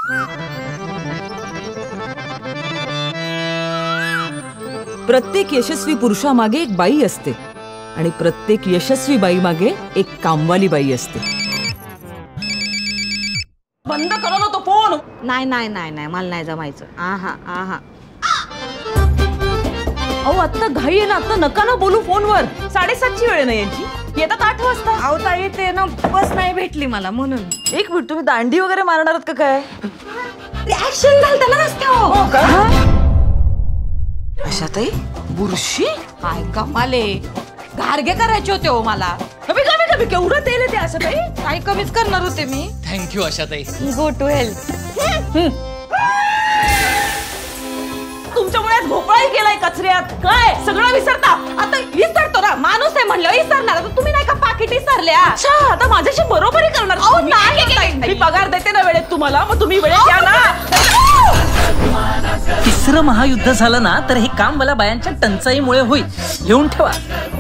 प्रत्येक यशस्वी पुरुषामागे एक बाई असते आणि प्रत्येक यशस्वी बाई मागे एक कामवाली बाई असते. बंद करा ना तो फोन. नाही नाही नाही नाही मला नाही जमायचं. आहा आहा. अहो आता घाई आहे ना, आता नका ना बोलू फोनवर. 7:30ची वेळ नाही यांची. येतात 8 वाजता. अहो ताई ते ना बस नाही भेटली मला म्हणून. एक मिनिट, तुम्ही दांडी वगैरे मारणार आहात का काय? ऍक्शन झालं ना रस्त्यावर. आशाताई बुरशी काय कमाले, घारगे करायचे होते हो मला. कमी कमी कमी केवढं तेल आहे ते आशाताई? काय कमीच करणार होते मी. Thank you Ashatai. Go to health. तुमच्यामुळे भोपळाही केलाय कचऱ्यात. काय सगळं विसरता? आता विसरतो ना, माणूस आहे म्हणलं विसरणार. आता तुम्ही नाही का पाकिट विसरल्या? अच्छा, आता माझ्याशी बरोबरी करणार. अहो नाही, मी पगार देते ना वेळेत तुम्हाला, मग तुम्ही वेळेत या ना. तिसरं महायुद्ध झालं ना तर हे काम मला बायांच्या टंचाईमुळे होईल. घेऊन ठेवा.